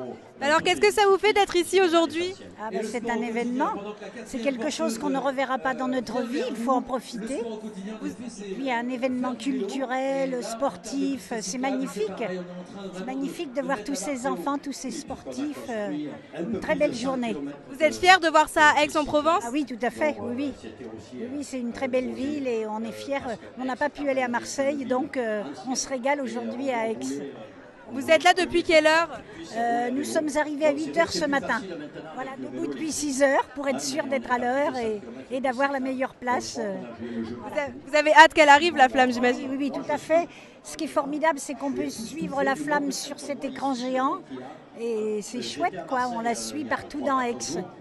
Alors qu'est-ce que ça vous fait d'être ici aujourd'hui? Ah ben, c'est un événement, c'est quelque chose qu'on ne reverra pas dans notre vie, il faut en profiter. Puis un événement culturel, sportif, c'est magnifique. C'est magnifique de voir tous ces enfants, tous ces sportifs. Une très belle journée. Vous êtes fiers de voir ça à Aix-en-Provence? Ah oui, tout à fait, oui, oui. Oui, c'est une très belle ville et on est fiers. On n'a pas pu aller à Marseille, donc on se régale aujourd'hui à Aix. Vous êtes là depuis quelle heure? Nous sommes arrivés à 8 heures ce matin. Voilà, debout depuis 6 heures pour être sûr d'être à l'heure et d'avoir la meilleure place. Vous avez hâte qu'elle arrive, la flamme, j'imagine? Oui, oui, tout à fait. Ce qui est formidable, c'est qu'on peut suivre la flamme sur cet écran géant. Et c'est chouette, quoi. On la suit partout dans Aix.